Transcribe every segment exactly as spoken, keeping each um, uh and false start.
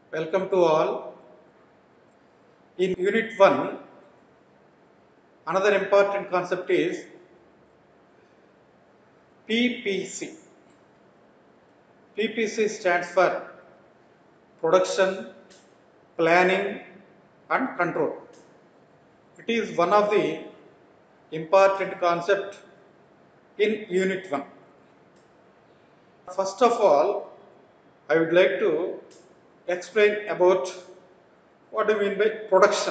Welcome to all. In Unit one, another important concept is P P C. P P C stands for Production, Planning and Control. It is one of the important concept in Unit one. First of all, I would like to explain about what do you mean by production.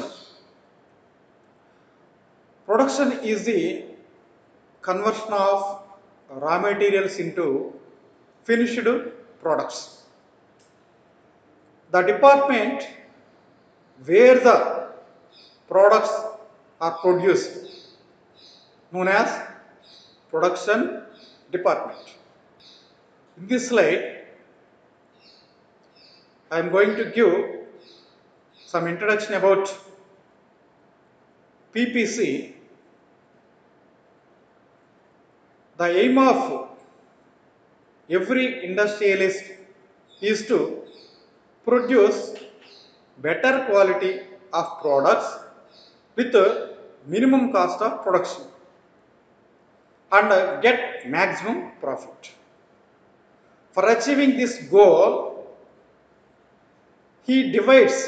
Production is the conversion of raw materials into finished products. The department where the products are produced known as production department. In this slide, I am going to give some introduction about P P C. The aim of every industrialist is to produce better quality of products with a minimum cost of production and get maximum profit. For achieving this goal, he divides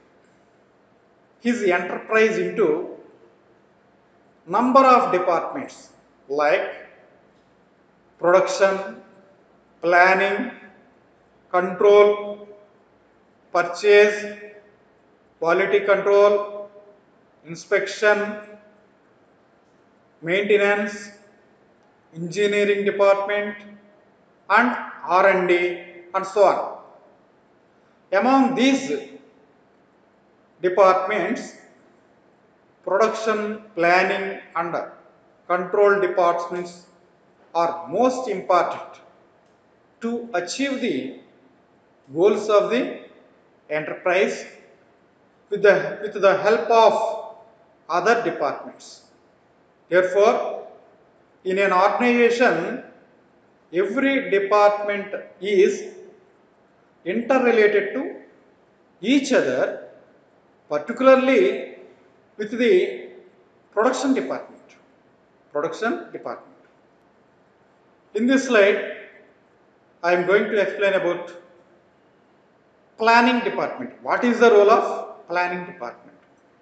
his enterprise into number of departments like production, planning, control, purchase, quality control, inspection, maintenance, engineering department and R and D and so on. Among these departments, production, planning and control departments are most important to achieve the goals of the enterprise with the, with the help of other departments. Therefore, in an organization, every department is interrelated to each other, particularly with the production department. Production department. In this slide, I am going to explain about planning department. What is the role of planning department?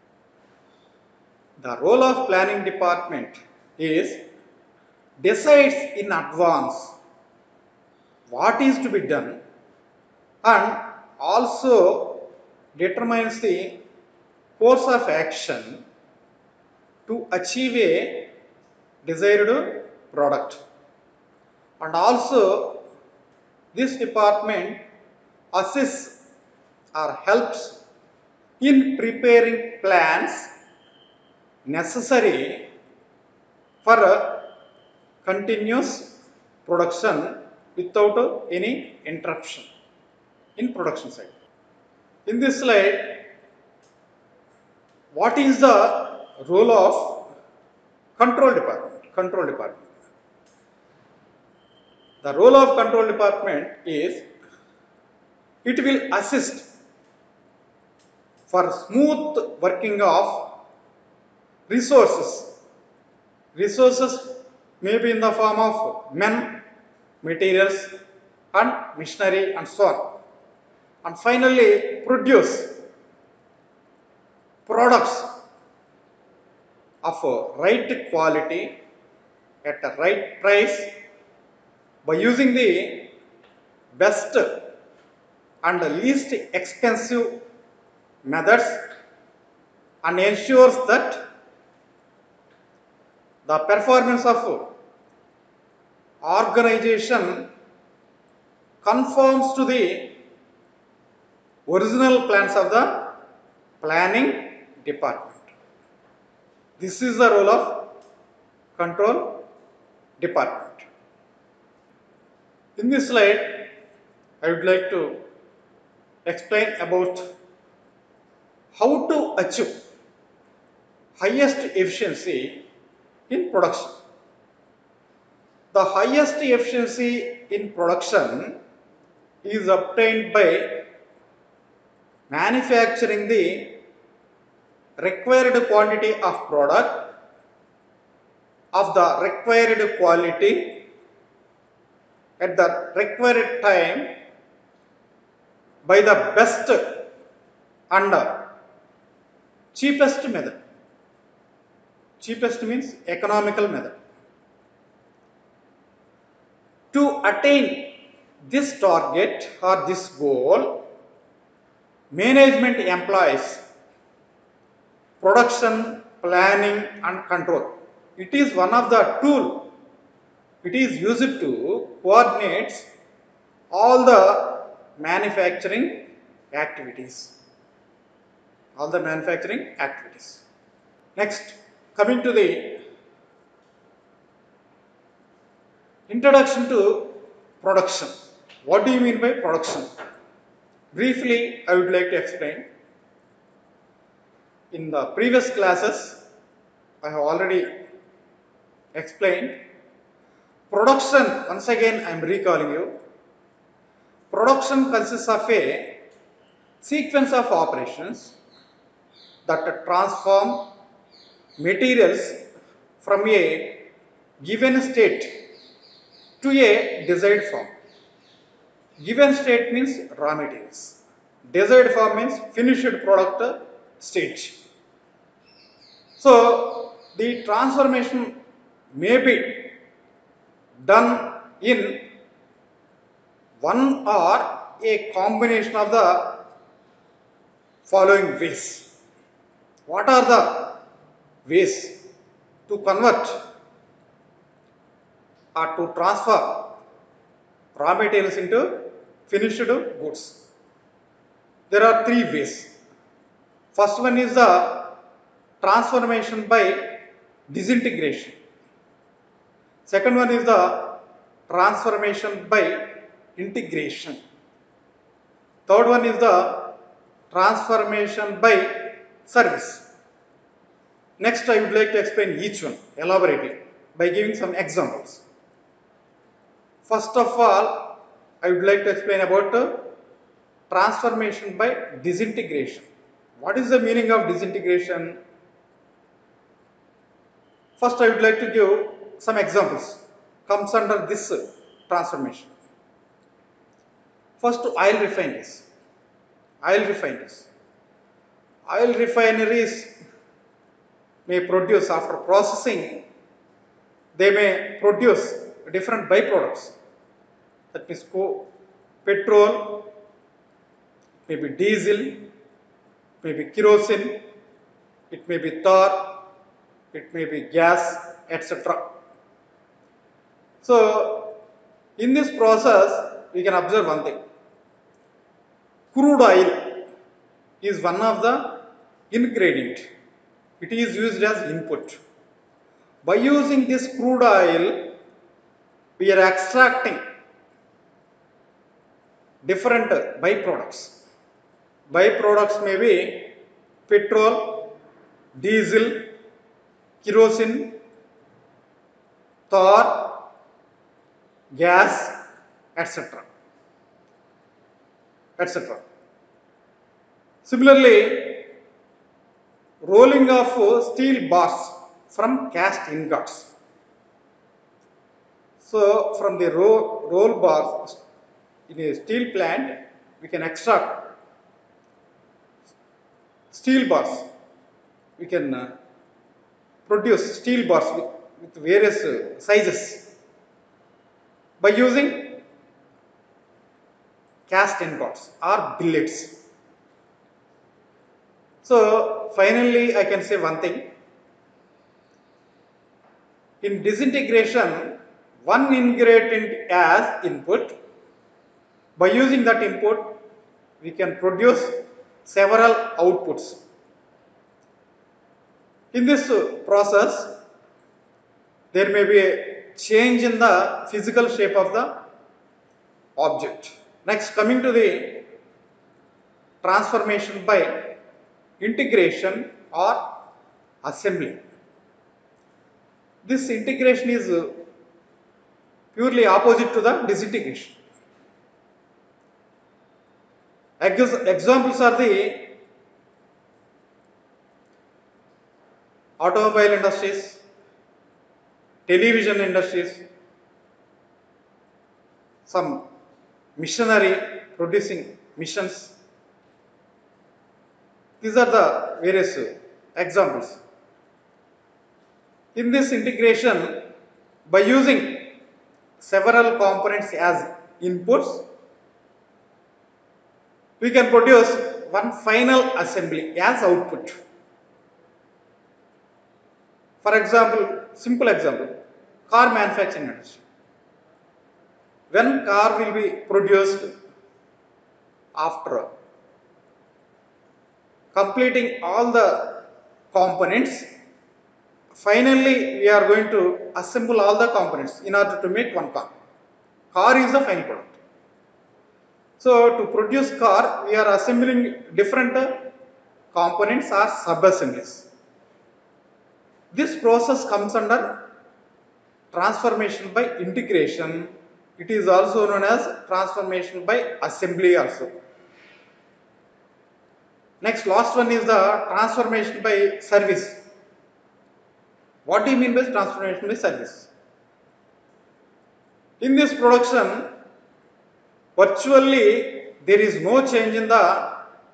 The role of planning department is decides in advance what is to be done and also determines the course of action to achieve a desired product. And also this department assists or helps in preparing plans necessary for a continuous production without any interruption in production side. In this slide, what is the role of control department? Control department. The role of control department is it will assist for smooth working of resources. Resources may be in the form of men, materials and machinery and so on. And finally, produce products of a right quality at a right price by using the best and the least expensive methods and ensures that the performance of organization conforms to the original plans of the planning department. This is the role of control department. In this slide, I would like to explain about how to achieve highest efficiency in production. The highest efficiency in production is obtained by manufacturing the required quantity of product of the required quality at the required time by the best and cheapest method. Cheapest means economical method. To attain this target or this goal, management employs production, planning and control. It is one of the tool. It is used to coordinate all the manufacturing activities. All the manufacturing activities. Next, coming to the introduction to production. What do you mean by production? Briefly, I would like to explain. In the previous classes, I have already explained. Production, once again I am recalling you. Production consists of a sequence of operations that transform materials from a given state to a desired form. Given state means raw materials. Desired form means finished product stage. So the transformation may be done in one or a combination of the following ways. What are the ways to convert or to transfer raw materials into finished goods? There are three ways. First one is the transformation by disintegration. Second one is the transformation by integration. Third one is the transformation by service. Next, I would like to explain each one elaborately by giving some examples. First of all, I would like to explain about uh, transformation by disintegration. What is the meaning of disintegration? First, I would like to give some examples. Comes under this uh, transformation. First, oil refineries. Oil refineries. Oil refineries may produce, after processing, they may produce different byproducts. That means petrol, maybe diesel, maybe kerosene, it may be tar, it may be gas, et cetera. So, in this process, we can observe one thing. Crude oil is one of the ingredient. It is used as input. By using this crude oil, we are extracting different byproducts. Byproducts may be petrol, diesel, kerosene, tar, gas, et cetera et cetera. Similarly, rolling of steel bars from cast ingots. So, from the roll, roll bars in a steel plant, we can extract steel bars. We can uh, produce steel bars with, with various uh, sizes by using cast ingots or billets. So, finally, I can say one thing. In disintegration, one ingredient as input. By using that input, we can produce several outputs. In this process, there may be a change in the physical shape of the object. Next, coming to the transformation by integration or assembly. This integration is purely opposite to the disintegration. Ex- examples are the automobile industries, television industries, some machinery producing missions. These are the various uh, examples. In this integration, by using several components as inputs, we can produce one final assembly as output. For example, simple example, car manufacturing industry. When car will be produced, after completing all the components, finally we are going to assemble all the components in order to make one car. Car is the final product. So to produce car, we are assembling different uh, components or sub-assemblies. This process comes under transformation by integration. It is also known as transformation by assembly also. Next, last one is the transformation by service. What do you mean by transformation by service? In this production, virtually there is no change in the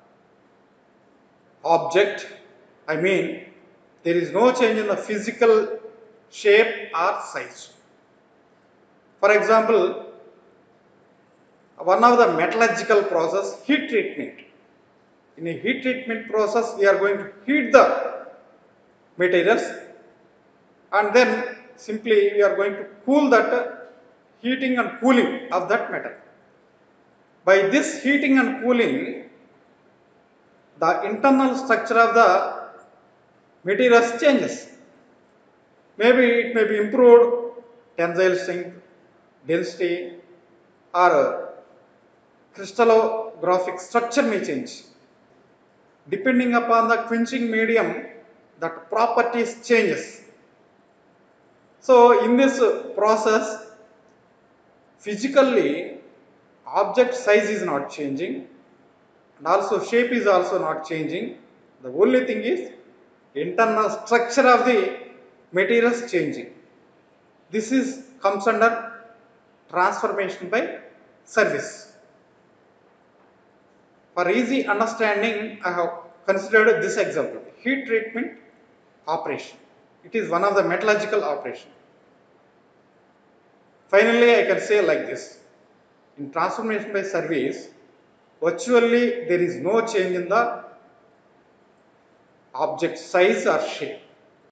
object. I mean, there is no change in the physical shape or size. For example, one of the metallurgical process, heat treatment. In a heat treatment process, we are going to heat the materials and then simply we are going to cool that heating and cooling of that metal. By this heating and cooling, the internal structure of the materials changes. Maybe it may be improved tensile strength, density, or crystallographic structure may change. Depending upon the quenching medium, that properties changes. So in this process, physically object size is not changing and also shape is also not changing. The only thing is internal structure of the materials changing. This is comes under transformation by service. For easy understanding, I have considered this example, heat treatment operation. It is one of the metallurgical operation. Finally, I can say like this, in transformation by service, virtually there is no change in the object size or shape.